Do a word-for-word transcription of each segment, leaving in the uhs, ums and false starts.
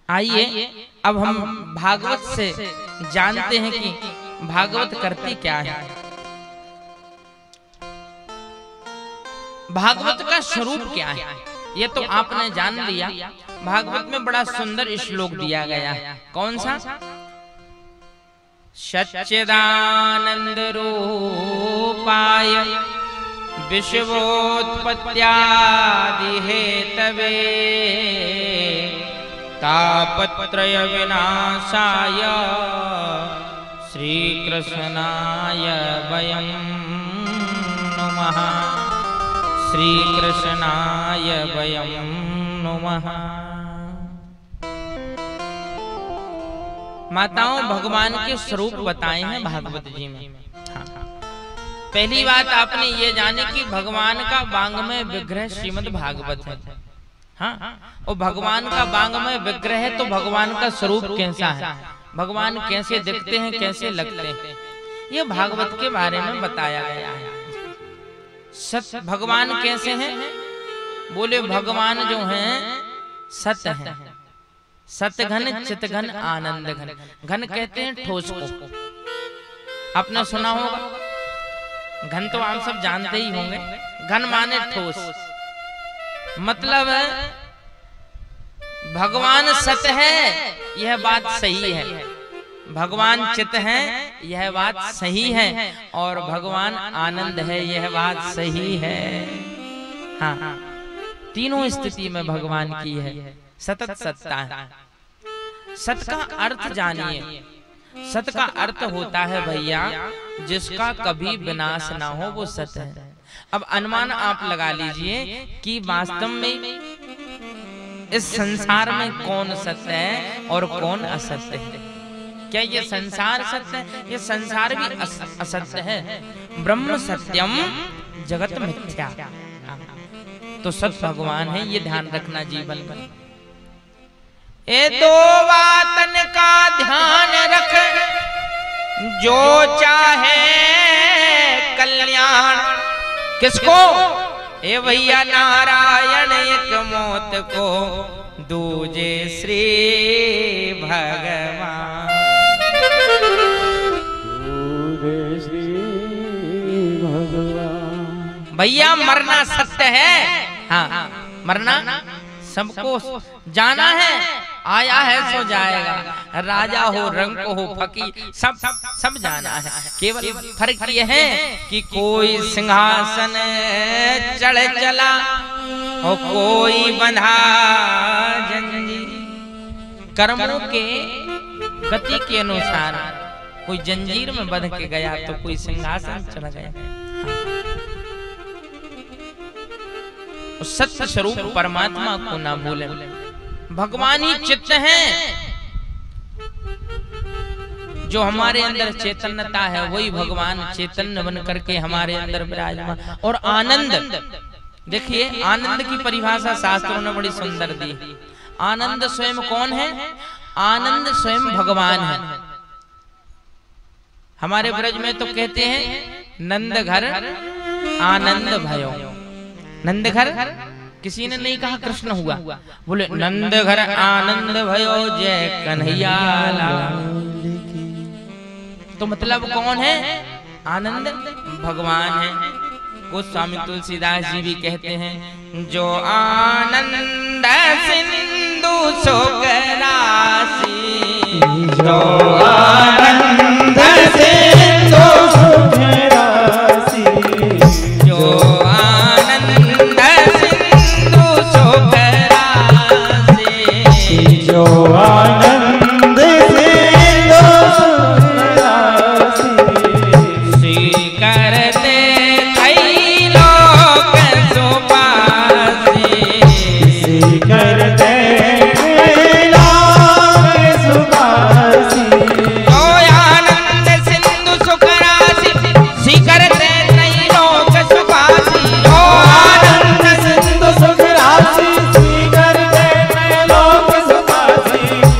आइए अब हम भागवत से जानते हैं कि भागवत करती क्या है। भागवत का स्वरूप क्या है ये तो आपने जान लिया। भागवत में बड़ा सुंदर श्लोक दिया गया है। कौन सा? सच्चिदानंद रूपाय विश्वोत्पत्त्यादि हेतवे तापत्रय विनाशाय श्री कृष्णाय वयं नमः। श्री कृष्णाय वयं नमः। माताओं, भगवान के स्वरूप बताए हैं भागवत जी में। हाँ। पहली बात आपने ये जानी कि भगवान का वांग्मय विग्रह श्रीमद् भागवत है। हाँ, और भगवान का वांग्मय विग्रह है तो भगवान का स्वरूप कैसा है, भगवान कैसे दिखते हैं, कैसे लगते हैं, ये भागवत के बारे में बताया गया है। सत भगवान कैसे हैं? बोले भगवान जो हैं सत्य हैं। सत्य घन, चित घन, आनंद घन। घन कहते हैं ठोस को, आपने सुना होगा। घन तो आप सब जानते ही होंगे। घन माने ठोस, मतलब भगवान सत्य है यह बात सही है, भगवान चित है यह बात सही है, और भगवान आनंद है यह बात सही है। हाँ, तीनों स्थिति में भगवान की है सतत सत्ता है। सत का अर्थ जानिए। सत का अर्थ होता है भैया जिसका कभी विनाश ना हो, वो सत है। अब अनुमान आप लगा लीजिए कि वास्तव में इस संसार में कौन सत्य है और कौन असत्य है। क्या ये संसार सत्य है? ये संसार भी असत्य है। ब्रह्म सत्यम जगत मिथ्या। तो सत्य भगवान है, ये ध्यान रखना जीवन में। ए दो बातन का ध्यान रख, जो चाहे कल्याण। किसको? ए भैया नारायण एक मौत को, दूजे श्री भगवान। दूजे श्री भगवान। भैया मरना सत्य है। हाँ, मरना सबको जाना है, आया है सो जाएगा। राजा हो, रंग हो, फकीर, सब सब जाना है। केवल फर्क ये है कि कोई सिंहासन चढ़ चला और कोई बंधा जंजीर। कर्मों के गति के अनुसार कोई जंजीर में बंध के गया तो कोई सिंहासन चढ़ गया। सत्य स्वरूप परमात्मा को ना भूले। भगवान ही चित्त हैं। जो हमारे अंदर चैतन्यता है वही भगवान चैतन्य बन करके हमारे अंदर विराजमान। और आनंद, देखिए आनंद की परिभाषा शास्त्रों ने बड़ी सुंदर दी। आनंद स्वयं कौन है? आनंद स्वयं भगवान है। हमारे ब्रज में तो कहते हैं नंद घर आनंद भयो। नंद घर किसी ने नहीं कहा कृष्ण हुआ, बोले नंद घर आनंद भयो जय कन्हैया लाल। तो मतलब कौन है? आनंद भगवान है। गोस्वामी तुलसीदास जी भी कहते हैं जो आनंद सिंधु शोक राशि, जो आनंद सिंधु शोक राशि, जो जो आनंद सिंधु राशि, श्री करते त्रैलोक सुवासी, श्री करते त्रैलोक सुवासी। जो आनंद सिंधु सुख राशि, श्री करते त्रैलोक सुवासी। जो आनंद सिंधु सुख राशि, श्री करते त्रैलोक सुवासी।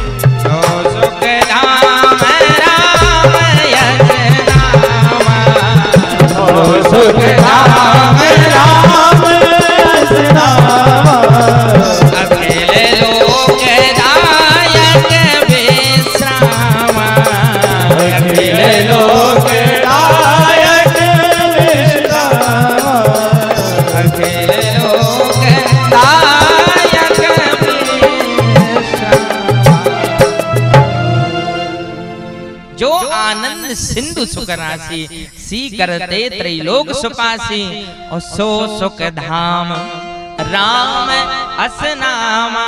जो आनंद सिंधु सुख राशि, सी करते त्रैलोक सुपासी, और सो सुख धाम राम असनामा।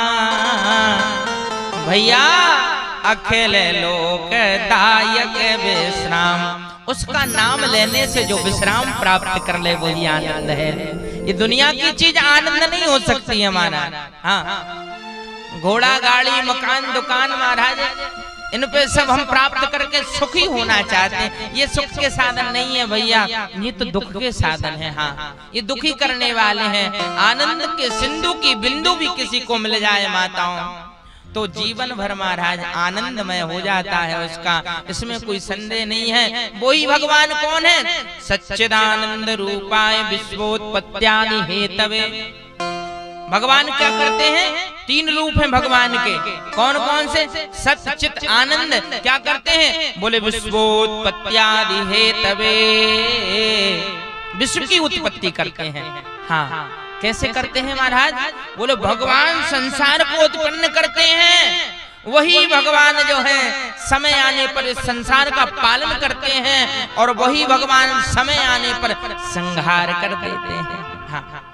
भैया अखिल लोक दायक विश्राम, उसका नाम लेने से जो विश्राम प्राप्त कर ले वही आनंद है। ये दुनिया की चीज आनंद नहीं हो सकती हमारा। हाँ, घोड़ा गाड़ी मकान दुकान महाराज इन पे सब हम प्राप्त करके सुखी होना चाहते हैं, ये सुख के साधन नहीं है भैया, ये तो दुख के साधन है। हाँ, ये दुखी करने वाले हैं। आनंद के सिंधु की बिंदु भी किसी को मिल जाए माताओं तो जीवन भर महाराज आनंदमय हो जाता है उसका, इसमें कोई संदेह नहीं है। वही भगवान कौन है? सच्चिदानंद रूपाय विश्वोत्पत्त्यादि हेतवे। भगवान क्या करते हैं? तीन रूप हैं भगवान के। कौन कौन से? सत्य चित आनंद। क्या करते हैं? बोले विश्वोत्पत्त्यादि हेतवे, विश्व की उत्पत्ति करते हैं। हाँ, कैसे करते हैं महाराज? बोले भगवान संसार को उत्पन्न करते हैं, वही भगवान जो है समय आने पर इस संसार का पालन करते हैं, और वही भगवान समय आने पर संहार कर देते हैं। हाँ,